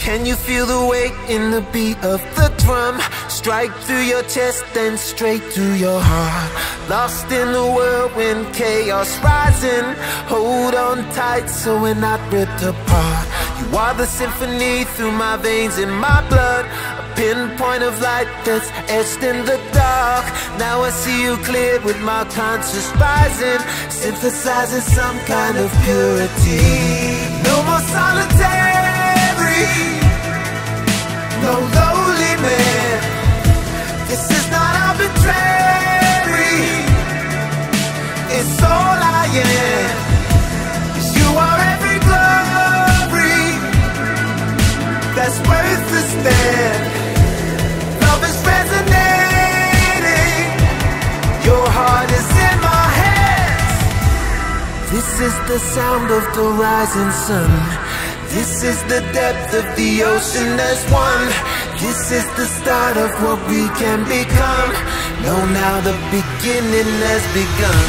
Can you feel the weight in the beat of the drum? Strike through your chest and straight through your heart. Lost in the whirlwind, chaos rising. Hold on tight so we're not ripped apart. You are the symphony through my veins and my blood. A pinpoint of light that's etched in the dark. Now I see you clear with my conscious rising, synthesizing some kind of purity. No more solitary, no lonely man. This is not arbitrary, it's all I am. 'Cause you are every glory that's worth the stand. Love is resonating, your heart is in my hands. This is the sound of the rising sun. This is the depth of the ocean as one. This is the start of what we can become. Know now the beginning has begun.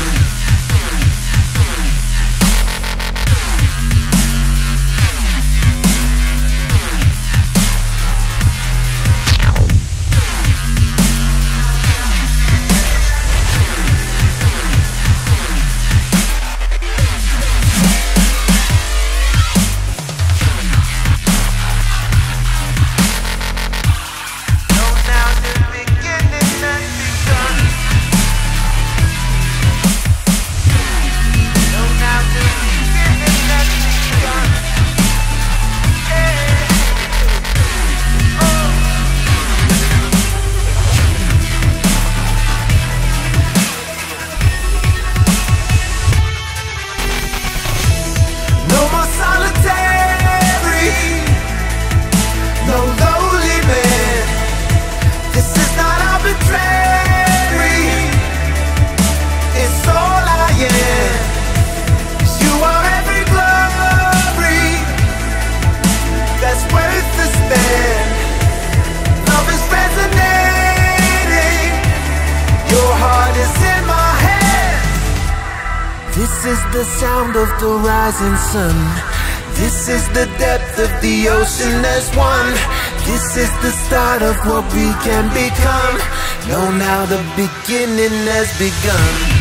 This is the sound of the rising sun. This is the depth of the ocean as one. This is the start of what we can become. Know now the beginning has begun.